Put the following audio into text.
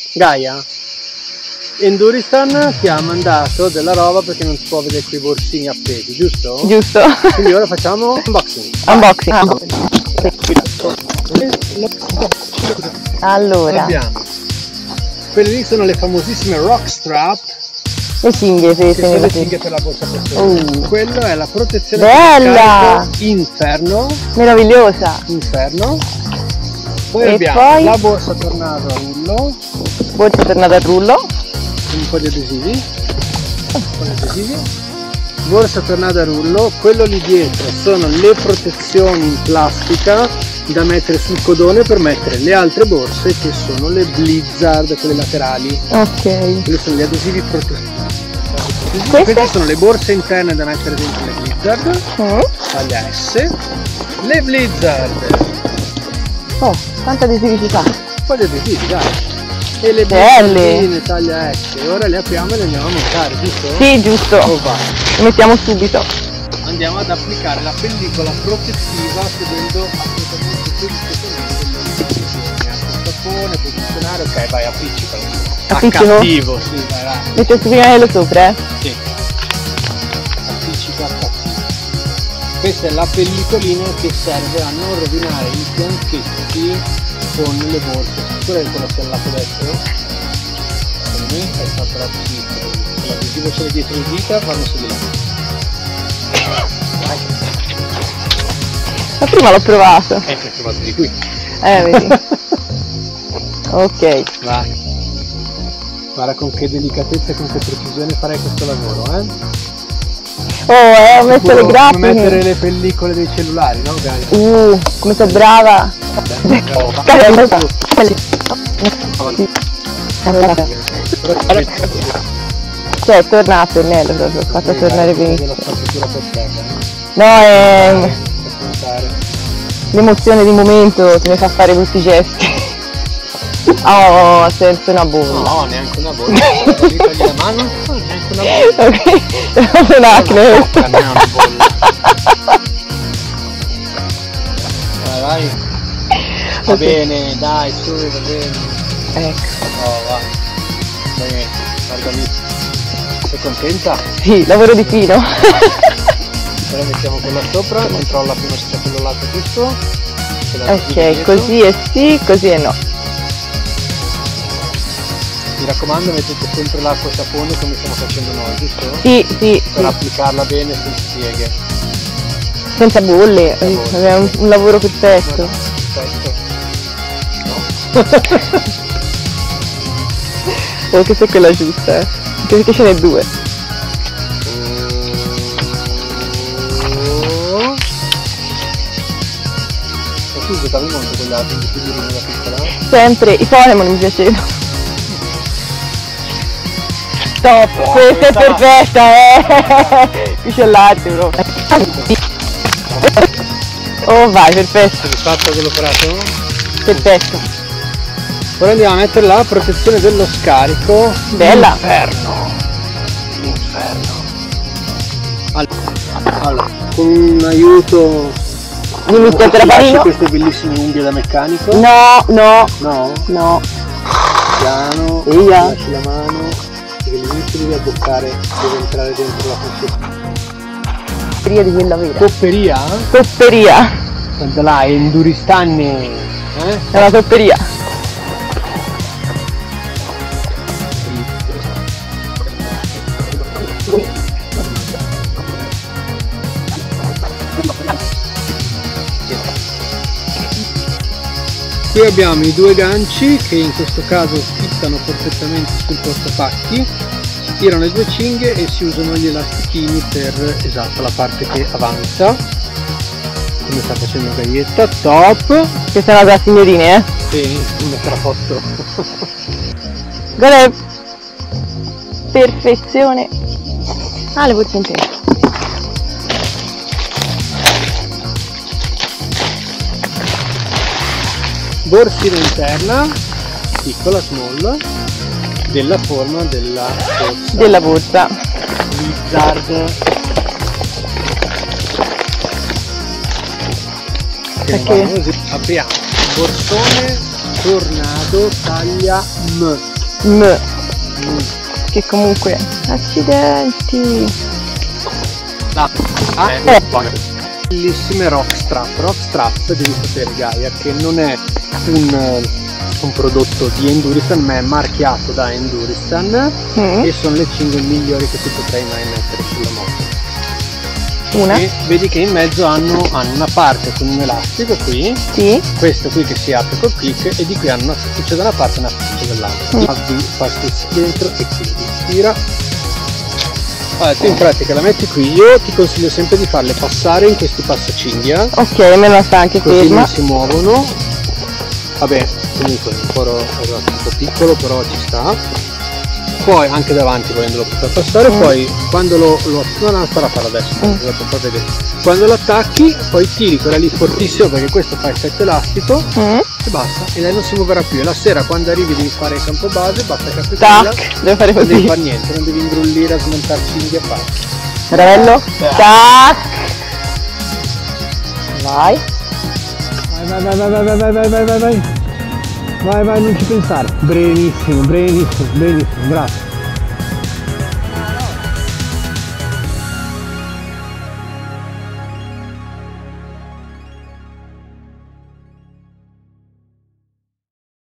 Gaia, Enduristan ti ha mandato della roba perché non si può vedere quei borsini appesi, giusto? Giusto. Quindi ora facciamo unboxing. Unboxing. Allora, Abbiamo quelle lì, sono le famosissime rock strap, le cinghie, che sì, sono le sì. cinghie per la borsa personale. Quello è la protezione Bella! carico Inferno. Meravigliosa. Inferno. Poi E abbiamo poi? la borsa tornado a rullo, Borsa tornata a rullo. un po' di adesivi, borsa tornado a rullo. Quello lì dietro sono le protezioni in plastica da mettere sul codone per mettere le altre borse, che sono le Blizzard, quelle laterali. Ok. Quelli sono gli adesivi protettivi. Queste? Queste sono le borse interne da mettere dentro le Blizzard, taglia S. Le Blizzard, Oh, quanti adesivi ci fa? un po' di adesivi, dai. E le Belle. Blizzardine taglia S. Ora le apriamo e le andiamo a montare, giusto? Sì, giusto. Oh, vai. Lo mettiamo subito. Andiamo ad applicare la pellicola protettiva seguendo assolutamente tutte le istruzioni. Sapone, posizionare, ok, vai, appiccicalo. Appiccico? Accattivo, sì, vai. Metto il spinello sopra, Sì. Appiccico accattivo. Questa è la pellicolina che serve a non rovinare i fianchetti con le borse. Sicura che quello sia il lato destro? Secondo me è stato lato sinistro. L'adesivo ce l'hai dietro le dita, fanno silenzio. ma prima l'ho provato. Che hai trovato di qui. Vedi. Ok. Vai. Guarda con che delicatezza e con che precisione farei questo lavoro, Oh, ho messo le Come grafiche. mettere le pellicole dei cellulari, no, Gaia? Come sei brava. Cioè, è tornato il Nello proprio, ho fatto tornare benissimo. La spazzatura per terra. No, è Per puntare. l'emozione di momento che mi fa fare questi gesti. Oh, senza una bolla. No, neanche una bolla. Lì togli la mano? No, neanche una bolla. Ok, è proprio un'acne. Non è una bolla. Vai. Va bene, dai, su, va bene. Ecco. Oh, vai. Bene, guarda lì. Sei contenta? Sì, lavoro di fino. Ora mettiamo quella sopra, controlla prima se c'è quello lato giusto. Ok, così è sì, così è no. Mi raccomando, mettete sempre l'acqua e sapone come stiamo facendo noi, giusto? Sì, sì, Per sì. applicarla bene senza pieghe. Senza bolle, abbiamo un lavoro perfetto. Perfetto. Oh, che sei quella giusta, perché ce n'è due. E tu giocavi molto con gli altri figurine da piccola? Sempre, i Pokémon mi piacevano. Top, questa è perfetta, Qui c'è l'arte proprio. Oh vai, perfetto, Soddisfatto dell'operato? perfetto. Ora andiamo a mettere la protezione dello scarico. Bella. L'inferno. Allora, con un aiuto Dimmi che te la lasci panino. queste bellissime unghie da meccanico. No, no, No? no. Piano, Via. lasci la mano, perché l'inizio devi abboccare, deve entrare dentro la foschetta. Copperia di quella vera. Copperia? Copperia. Guarda là, Enduristanne. È una copperia. Qui abbiamo i due ganci che in questo caso fittano perfettamente sul portapacchi, si tirano le due cinghie e si usano gli elastichini per, esatto, la parte che avanza, come sta facendo Gaietta. Top! Questa è una da signorine, Sì, metterà a posto. Guarda, perfezione. Ah, le borse intere. Borsina interna, piccola, small, della forma della borsa. Della borsa. Blizzard. Che Ok. non va così. Apriamo il borsone Tornado taglia M. Che comunque... Accidenti! Bellissime rock strap devi sapere Gaia che non è un prodotto di Enduristan ma è marchiato da Enduristan e sono le cinghie migliori che ti potrei mai mettere sulla moto. E vedi che in mezzo hanno una parte con un elastico qui, questo qui che si apre col click e di qui hanno una fettuccia da una parte e una fettuccia dall'altra. Fai spazio dentro e chiudi, tira. Allora, tu in pratica la metti qui, io ti consiglio sempre di farle passare in questi passacinghia. Ok, me la sta anche così ferma. Non si muovono. Vabbè, comunque un po' piccolo però ci sta. Poi anche davanti volendolo poter passare, poi quando non starà a fare adesso, far vedere. Quando lo attacchi, poi tiri quella lì fortissimo perché questo fa effetto elastico e basta, e lei non si muoverà più. E la sera quando arrivi devi fare il campo base, basta che devo fare così. Non devi fare niente, non devi ingrullire a smontare cinghie a fare. Ravello, tac! Vai! Vai, non ci pensare. Benissimo, bravo.